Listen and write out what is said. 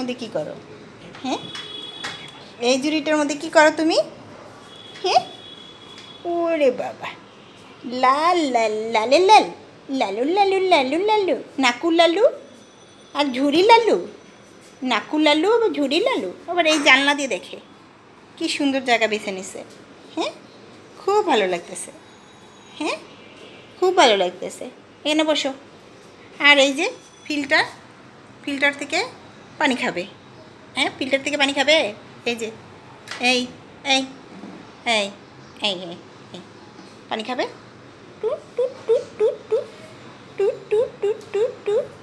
মধ্যে কী করো? হ্যাঁ, এই ঝুড়িটার মধ্যে কী করো তুমি? হ্যাঁ, ওরে বাবা, লাল লাল লালে লাল, লালু লালু লালু লালু, নাকু লালু আর ঝুড়ি লালু, নাকু লালু আবার ঝুড়ি লালু, আবার এই জানলা দিয়ে দেখে। কি সুন্দর জায়গা বেছে নিছে। হ্যাঁ, খুব ভালো লাগতেছে। হ্যাঁ, খুব ভালো লাগতেছে। এখানে বসো। আর এই যে ফিল্টার থেকে পানি খাবে। হ্যাঁ, ফিল্টার থেকে পানি খাবে। এই যে এই এই এই এই এই এই পানি খাবে। টু টু টু টু টু টু টু টু টু টু